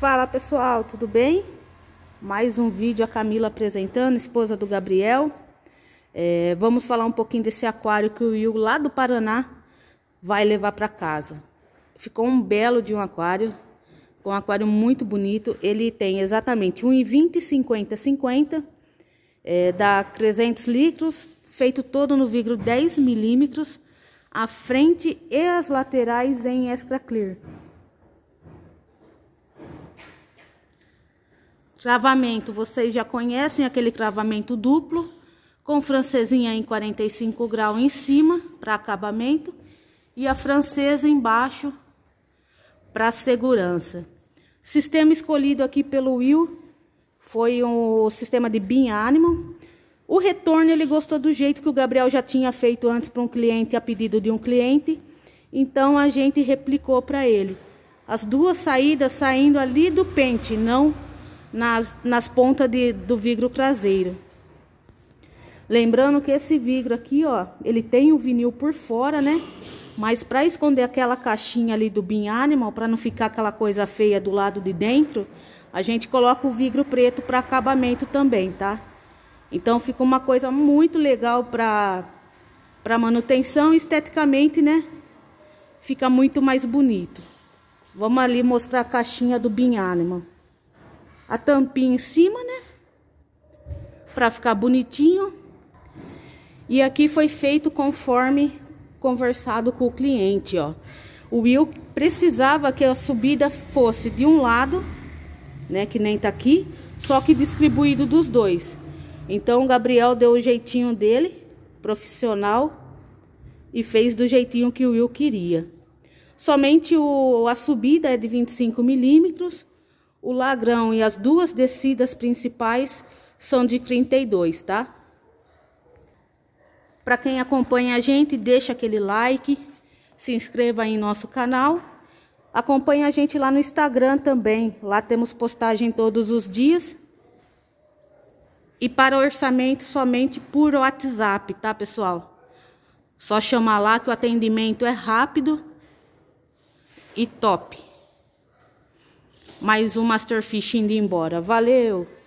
Fala pessoal, tudo bem? Mais um vídeo, a Camila apresentando, esposa do Gabriel. Vamos falar um pouquinho desse aquário que o Will lá do Paraná vai levar para casa. Ficou um belo de um aquário muito bonito. Ele tem exatamente 1,20, 50, 50, dá 300 litros, feito todo no vidro 10 milímetros, a frente e as laterais em Extra Clear. Cravamento, vocês já conhecem aquele cravamento duplo, com francesinha em 45 graus em cima, para acabamento, e a francesa embaixo, para segurança. Sistema escolhido aqui pelo Will foi o sistema de Beam Animal. O retorno ele gostou do jeito que o Gabriel já tinha feito antes para um cliente, a pedido de um cliente, então a gente replicou para ele. As duas saídas saindo ali do pente, não nas pontas do vidro traseiro. Lembrando que esse vidro aqui, ó, ele tem o vinil por fora, né? Mas para esconder aquela caixinha ali do Beam Animal, para não ficar aquela coisa feia do lado de dentro, a gente coloca o vidro preto para acabamento também, tá? Então fica uma coisa muito legal para manutenção, esteticamente, né? Fica muito mais bonito. Vamos ali mostrar a caixinha do Beam Animal. A tampinha em cima, né? Pra ficar bonitinho. E aqui foi feito conforme conversado com o cliente, ó. O Will precisava que a subida fosse de um lado, né? Que nem tá aqui, só que distribuído dos dois. Então o Gabriel deu o jeitinho dele, profissional, e fez do jeitinho que o Will queria. Somente a subida é de 25 milímetros. O lagrão e as duas descidas principais são de 32, tá? Para quem acompanha a gente, deixa aquele like, se inscreva aí em nosso canal. Acompanha a gente lá no Instagram também. Lá temos postagem todos os dias. E para orçamento somente por WhatsApp, tá, pessoal? Só chamar lá que o atendimento é rápido e top. Mais um Master Fish indo embora. Valeu!